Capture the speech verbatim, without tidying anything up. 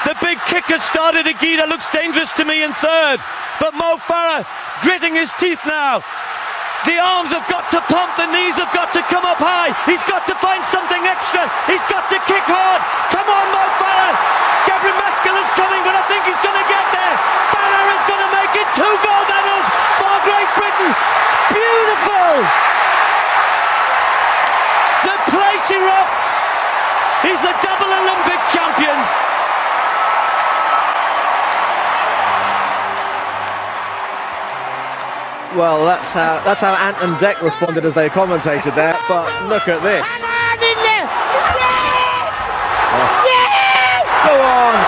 The big kicker started Agida, looks dangerous to me in third. But Mo Farah gritting his teeth now. The arms have got to pump, the knees have got to come up high. He's got to find something extra. He's got to kick hard. Come on, Mo Farah. Gabriel Maskell is coming, but I think he's going to get there. Farah is going to make it. Two gold medals for Great Britain. Beautiful. The place erupts. He's the double Olympic champion. Well, that's how that's how Ant and Dec responded as they commentated there. But look at this. Yes! Oh. Yes! Go on.